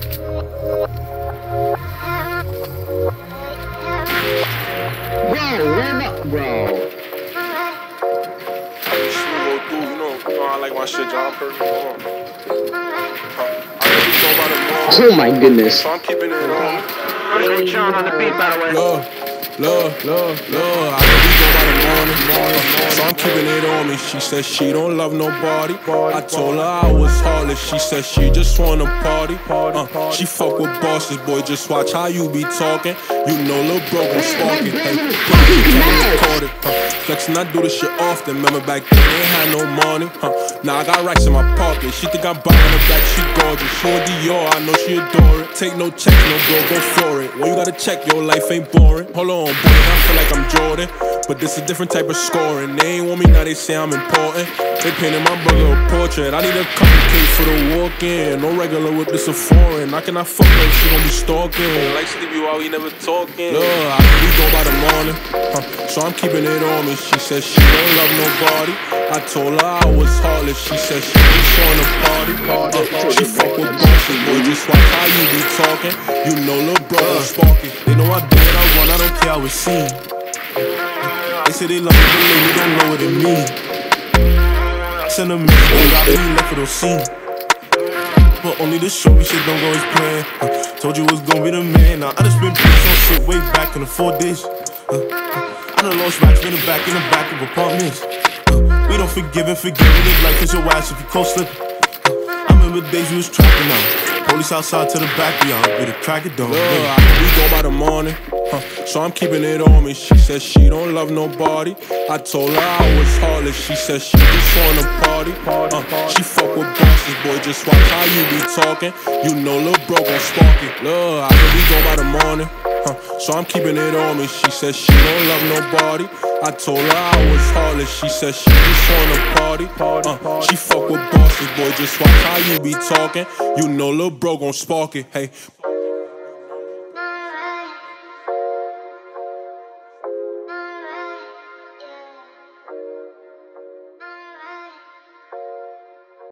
Bro. I like my shit, John Perkins. Oh my goodness. So I'm keeping it on. On the beat, by the way. Love. I know we go by the morning. So I'm keeping it on me. She said she don't love nobody. I told her I was heartless. She said she just wanna party. She fuck with bosses, boy. Just watch how you be talking. You know lil' bro gon' spark it. Flexin', I do this shit often. Remember back then they ain't had no money. Now I got racks in my pocket. She think I'm buying her back. She gorgeous. She on Dior. I know she adore it. Take no checks, no bro, go for it. When you gotta check, your life ain't boring. Hold on, boy, I feel like I'm Jordan, but this a different type of scoring. They ain't want me, now they say I'm important. They painted my brother a portrait. I need a couple cake for the walk-in. No regular whip, this a foreign. I cannot fuck her, she gon' be stalking. Like sleepy while we never talking. Look, I can be gone by the morning, so I'm keeping it on me. She said she don't love nobody. I told her I was heartless. She said she just wanna party. She fuck with bosses, boy, just watch how you be talking. You know lil' brother sparky. They know I do what I want, I don't care how it's seen. They say they love me, but they don't know what it mean. Send them in, I really left for those scenes. But only to show me shit don't go as planned. Told you was gonna be the man. Now I just been pissed on shit way back in the 4 days. I done lost racks in the back of apartments. We don't forgive and live life is your ass if you cold slipping. I remember days we was trapping out. Police outside to the backyard with a crack it down. We go by the morning, so I'm keeping it on me. She said she don't love nobody. I told her I was heartless. She said she just wanna party. She fuck with bosses, boy, just watch how you be talking. You know lil' bro gon' spark it. Look, I know we go by the morning, so I'm keeping it on me. She said she don't love nobody. I told her I was heartless. She said she just wanna party. She fuck with bosses, boy, just watch how you be talking. You know lil' bro gon' spark it. Hey,